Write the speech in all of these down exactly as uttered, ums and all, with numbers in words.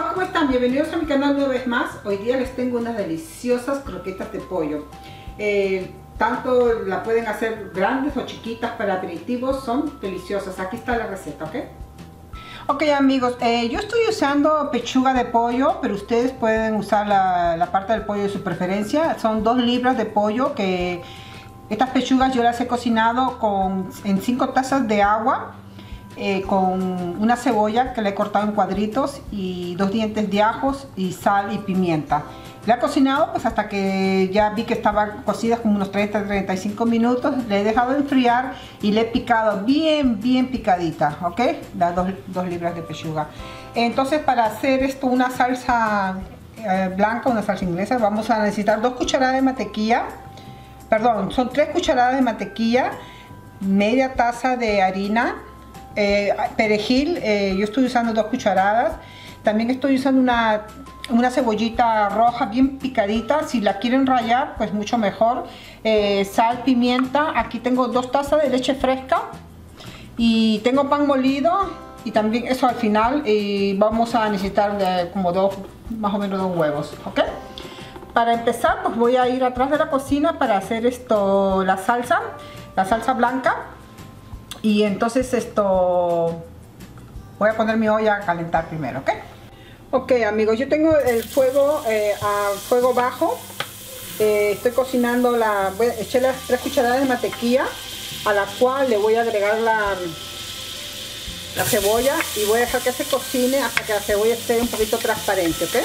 amigos, ¿cómo están? Bienvenidos a mi canal una vez más. Hoy día les tengo unas deliciosas croquetas de pollo. Eh, tanto la pueden hacer grandes o chiquitas para aperitivos, son deliciosas. Aquí está la receta, ¿ok? Ok amigos, eh, yo estoy usando pechuga de pollo, pero ustedes pueden usar la, la parte del pollo de su preferencia. Son dos libras de pollo que estas pechugas yo las he cocinado con, en cinco tazas de agua. Eh, con una cebolla que le he cortado en cuadritos y dos dientes de ajos y sal y pimienta. La he cocinado pues hasta que ya vi que estaba cocida como unos treinta a treinta y cinco minutos. Le he dejado enfriar y le he picado bien bien picadita, ok, las dos, dos libras de pechuga. Entonces, para hacer esto una salsa eh, blanca, una salsa inglesa, vamos a necesitar dos cucharadas de mantequilla, perdón, son tres cucharadas de mantequilla, media taza de harina, Eh, perejil, eh, yo estoy usando dos cucharadas. También estoy usando una, una cebollita roja bien picadita. Si la quieren rallar, pues mucho mejor. eh, Sal, pimienta. Aquí tengo dos tazas de leche fresca y tengo pan molido, y también eso al final. Y vamos a necesitar de, como dos, más o menos dos huevos, ¿ok? Para empezar, pues voy a ir atrás de la cocina para hacer esto, la salsa, la salsa blanca. Y entonces esto voy a poner mi olla a calentar primero, ¿ok? Ok amigos, yo tengo el fuego eh, a fuego bajo. eh, Estoy cocinando la... Voy a echar las tres cucharadas de mantequilla, a la cual le voy a agregar la, la cebolla, y voy a dejar que se cocine hasta que la cebolla esté un poquito transparente, ¿ok?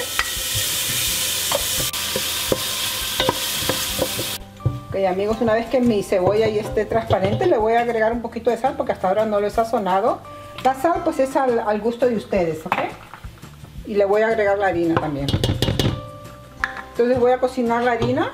Ok amigos, una vez que mi cebolla ya esté transparente, le voy a agregar un poquito de sal, porque hasta ahora no lo he sazonado. La sal pues es al, al gusto de ustedes, ¿ok? Y le voy a agregar la harina también. Entonces voy a cocinar la harina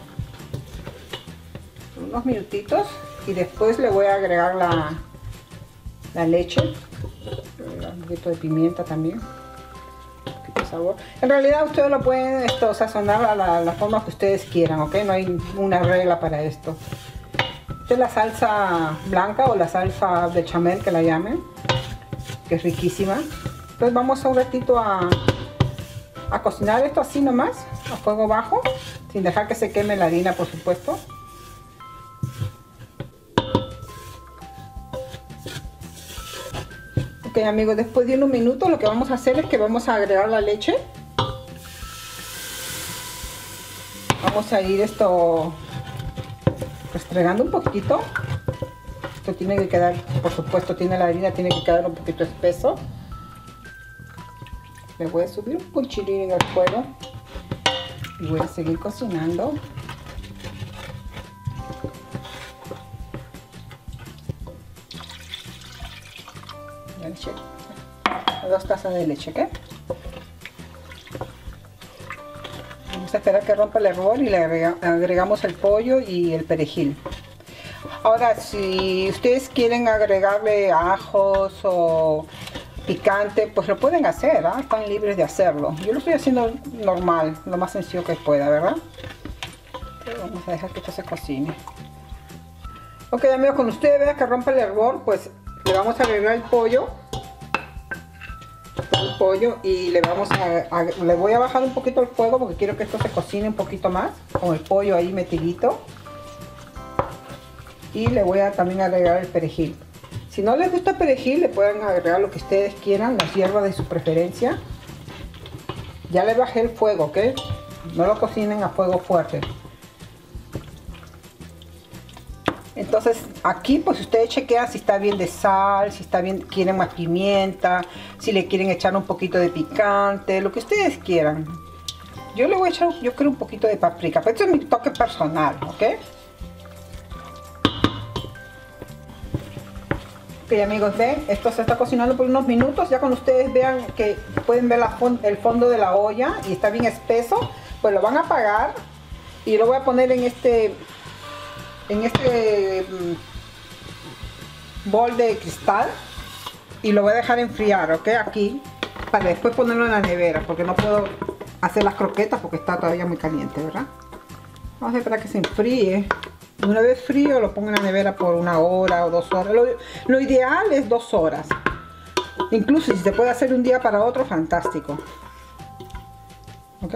unos minutitos, y después le voy a agregar la, la leche, un poquito de pimienta también. Sabor. En realidad ustedes lo pueden esto, sazonar a la, la forma que ustedes quieran, ¿ok? No hay una regla para esto. Esta es la salsa blanca o la salsa bechamel, que la llamen, que es riquísima. Entonces vamos a un ratito a, a cocinar esto así nomás, a fuego bajo, sin dejar que se queme la harina, por supuesto. Ok amigos, después de unos minutos lo que vamos a hacer es que vamos a agregar la leche. Vamos a ir esto restregando un poquito. Esto tiene que quedar, por supuesto, tiene la harina, tiene que quedar un poquito espeso. Le voy a subir un pochilín en el fuego y voy a seguir cocinando. Leche. Dos tazas de leche, ¿qué? Vamos a esperar que rompa el hervor y le agregamos el pollo y el perejil. Ahora, si ustedes quieren agregarle ajos o picante, pues lo pueden hacer, ¿eh? Están libres de hacerlo. Yo lo estoy haciendo normal, lo más sencillo que pueda, ¿verdad? Pero vamos a dejar que esto se cocine. Ok amigos, cuando ustedes vean que rompa el hervor, pues le vamos a agregar el pollo, el pollo y le vamos a, a, le voy a bajar un poquito el fuego porque quiero que esto se cocine un poquito más, con el pollo ahí metidito. Y le voy a también agregar el perejil. Si no les gusta el perejil, le pueden agregar lo que ustedes quieran, las hierbas de su preferencia. Ya le bajé el fuego, ¿ok? No lo cocinen a fuego fuerte. Entonces aquí pues ustedes chequean si está bien de sal, si está bien, quieren más pimienta, si le quieren echar un poquito de picante, lo que ustedes quieran. Yo le voy a echar, yo creo, un poquito de paprika, pero esto es mi toque personal, ¿ok? Ok amigos, ven, esto se está cocinando por unos minutos. Ya cuando ustedes vean que pueden ver la, el fondo de la olla y está bien espeso, pues lo van a apagar y lo voy a poner en este... en este bol de cristal y lo voy a dejar enfriar, ok, aquí, para después ponerlo en la nevera, porque no puedo hacer las croquetas porque está todavía muy caliente, ¿verdad? Vamos a esperar que se enfríe. Una vez frío lo pongo en la nevera por una hora o dos horas. Lo, lo ideal es dos horas. Incluso si se puede hacer de un día para otro, fantástico. ¿ok?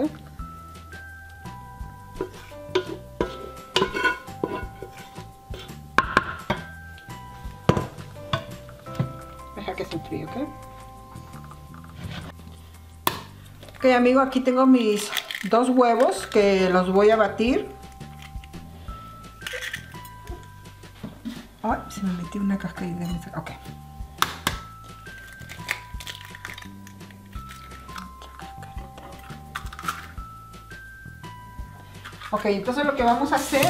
Deja que se enfríe, ¿ok? Ok, amigos, aquí tengo mis dos huevos que los voy a batir. Ay, se me metió una cascarilla. Ok. Ok, entonces lo que vamos a hacer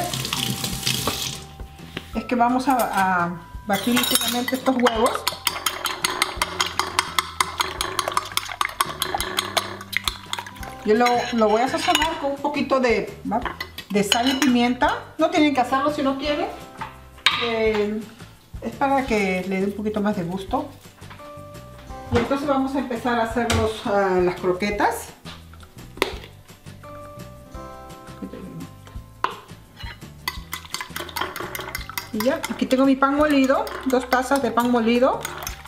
es que vamos a, a batir ligeramente estos huevos. Yo lo, lo voy a sazonar con un poquito de, de sal y pimienta. No tienen que hacerlo si no quieren. Eh, es para que le dé un poquito más de gusto. Y entonces vamos a empezar a hacer los, uh, las croquetas. Y ya, aquí tengo mi pan molido, dos tazas de pan molido.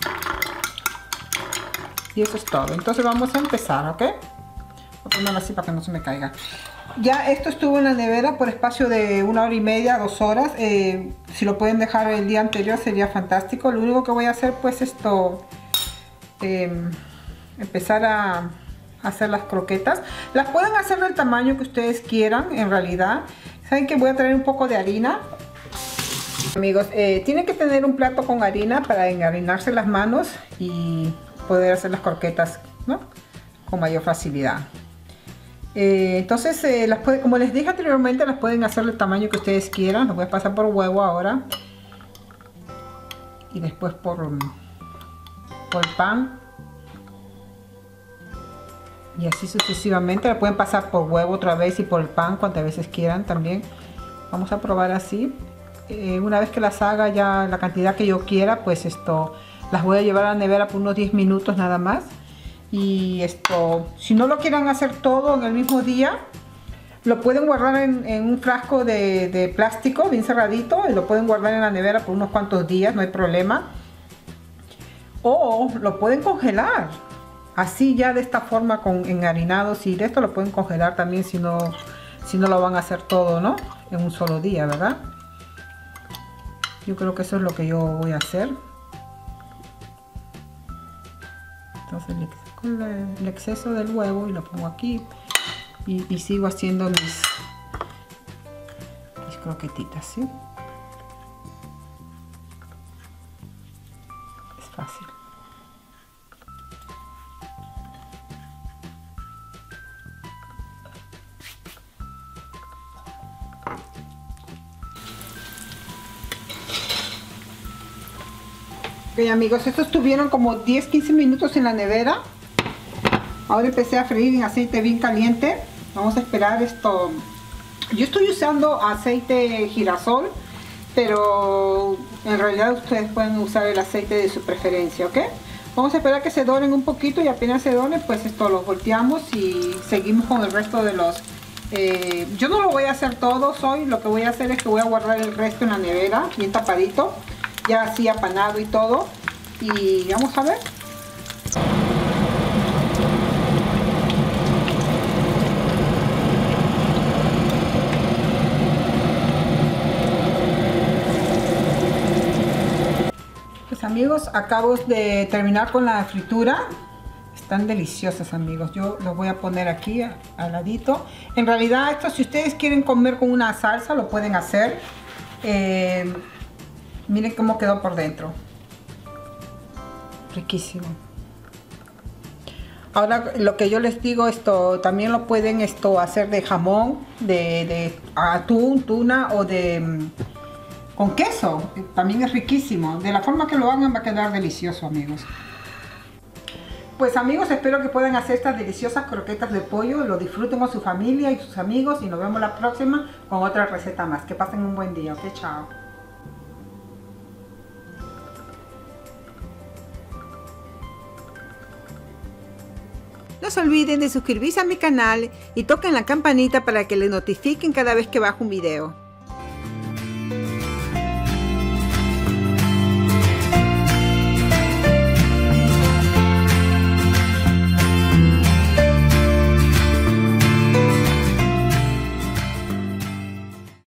Y eso es todo. Entonces vamos a empezar, ¿ok? Voy a ponerlo así para que no se me caiga. Ya esto estuvo en la nevera por espacio de una hora y media, dos horas. Eh, si lo pueden dejar el día anterior sería fantástico. Lo único que voy a hacer pues esto, eh, empezar a hacer las croquetas. Las pueden hacer del tamaño que ustedes quieran en realidad. Saben que voy a traer un poco de harina. Amigos, eh, tienen que tener un plato con harina para enharinarse las manos y poder hacer las croquetas, ¿no?, con mayor facilidad. Eh, entonces, eh, las puede, como les dije anteriormente, las pueden hacer del tamaño que ustedes quieran. Las voy a pasar por huevo ahora y después por, por pan y así sucesivamente. La pueden pasar por huevo otra vez y por el pan cuantas veces quieran también. Vamos a probar así. Eh, una vez que las haga ya la cantidad que yo quiera, pues esto las voy a llevar a la nevera por unos diez minutos nada más. Y esto, si no lo quieren hacer todo en el mismo día, lo pueden guardar en, en un frasco de, de plástico bien cerradito y lo pueden guardar en la nevera por unos cuantos días, no hay problema. O lo pueden congelar, así ya de esta forma con enharinados, y de esto lo pueden congelar también si no, si no lo van a hacer todo, ¿no?, en un solo día, ¿verdad? Yo creo que eso es lo que yo voy a hacer. Entonces le saco el exceso del huevo y lo pongo aquí. Y, y sigo haciendo mis, mis croquetitas, ¿sí? Es fácil. Ok, amigos, estos estuvieron como diez a quince minutos en la nevera. Ahora empecé a freír en aceite bien caliente. Vamos a esperar esto. Yo estoy usando aceite girasol, pero en realidad ustedes pueden usar el aceite de su preferencia, ¿ok? Vamos a esperar que se doren un poquito y apenas se doren, pues esto los volteamos y seguimos con el resto de los... Eh, yo no lo voy a hacer todos hoy. Lo que voy a hacer es que voy a guardar el resto en la nevera, bien tapadito, ya así apanado y todo. Y vamos a ver. Pues amigos, acabo de terminar con la fritura. Están deliciosas, amigos. Yo los voy a poner aquí al ladito. En realidad esto, si ustedes quieren comer con una salsa, lo pueden hacer. Eh, miren cómo quedó por dentro. Riquísimo. Ahora lo que yo les digo, esto también lo pueden esto hacer de jamón, de, de atún, tuna o de con queso. También es riquísimo. De la forma que lo hagan va a quedar delicioso, amigos. Pues amigos, espero que puedan hacer estas deliciosas croquetas de pollo, lo disfruten con su familia y sus amigos, y nos vemos la próxima con otra receta más. Que pasen un buen día, ok, chao. No se olviden de suscribirse a mi canal y toquen la campanita para que les notifiquen cada vez que bajo un video.